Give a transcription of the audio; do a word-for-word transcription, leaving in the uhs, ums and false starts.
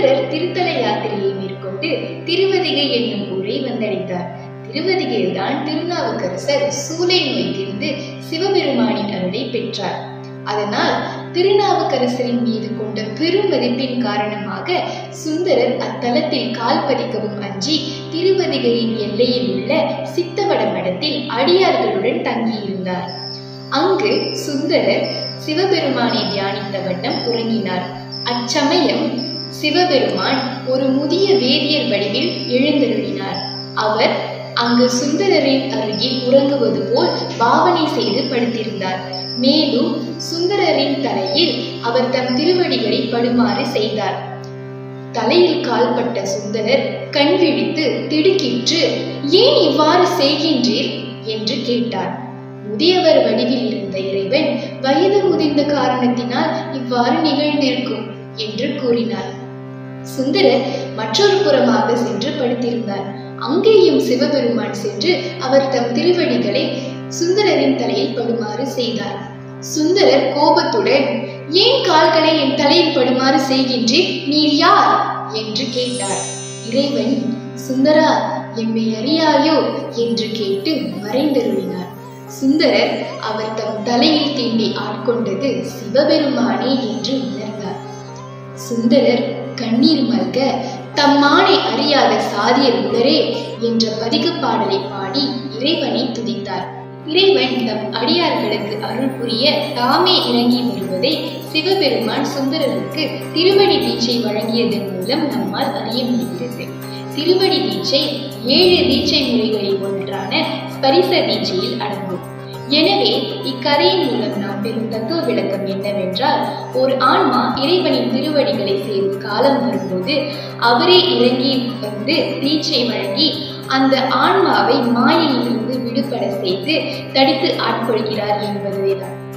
சுந்தரர் திருத்தல யாத்திரையை மேற்கொண்டு திருவதிகை என்னும் ஊரை வந்தடைந்தார். திருவதிகையில்தான் திருநாவுக்கரசர் சூலை நோய் தீர்ந்து சிவபெருமானின் அருளை பெற்றார். அதனால் திருநாவுக்கரசரின் மீது கொண்ட பெரும் மதிப்பின் காரணமாக சுந்தரர் அத்தலத்தில் கால் பதிக்கவும் அஞ்சி திருவதிகையின் எல்லையில் உள்ள சித்தவட மடத்தில் அடியார்களுடன் தங்கியிருந்தார். அங்கு சுந்தரர் சிவபெருமானை தியானித்த வண்ணம் உறங்கினார். அச்சமயம் சிவபெருமான் ஒரு முதிய வேதியர் வடிவில் எழுந்தருளினார். அவர் அங்கு சுந்தரரின் அருகில் உறங்குவது போல் பாவனை செய்து படுத்திருந்தார். மேலும் சுந்தரரின் தலையில் அவர் தம் திருவடிகளை படுமாறு செய்தார். தலையில் கால்பட்ட சுந்தரர் கண் விழித்து திடுக்கிற்று, ஏன் இவ்வாறு செய்கின்றீர் என்று கேட்டார். முதியவர் வடிவில் இருந்த இறைவன் வயது முதிர்ந்த காரணத்தினால் இவ்வாறு நிகழ்ந்திருக்கும் என்று கூறினார். சுந்தரர் மற்றொரு புறமாக சென்று படுத்திருந்தார். அங்கேயும் சிவபெருமான் சென்று அவர் தம் திருவடிகளை சுந்தரரின் தலையில் படுமாறு செய்தார். சுந்தரர் கோபத்துடன், ஏன் கால்களை என் தலையில் படுமாறு செய்கின்றீர், நீர் யார் என்று கேட்டார். இறைவன், சுந்தரா, எம்மை அறியாயோ என்று கேட்டு மறைந்தருளினார். சுந்தரர் அவர் தம் தலையில் தீண்டி ஆட்கொண்டது சிவபெருமானே என்று உணர்ந்தார். சுந்தரர் கண்ணீர் மல்க, தம்மானை அறியாத சாதியர் உலரே என்ற பதிக பாடலை பாடி இறைவனை துதித்தார். இறைவன் தம் அடியார்களுக்கு அருள் புரிய தாமே இறங்கி வருவதை சிவபெருமான் சுந்தரருக்கு திருவடி தீட்சை வழங்கியதன் மூலம் நம்மால் அறிய முடிகிறது. திருவடி தீட்சை ஏழு தீட்சை முறைகளில் ஒன்றான ஸ்பரிச தீட்சையில் அடங்கும். எனவே இக்கதையின் மூலம் நாம் பெறும் தத்துவ விளக்கம் என்னவென்றால், ஒரு ஆன்மா இறைவனின் திருவடிகளை சேரும் காலம் வரும்போது அவரே இறங்கி வந்து தீட்சை வழங்கி அந்த ஆன்மாவை மாயையிலிருந்து விடுபட செய்து தடுத்து ஆட்கொள்கிறார் என்பதுதான்.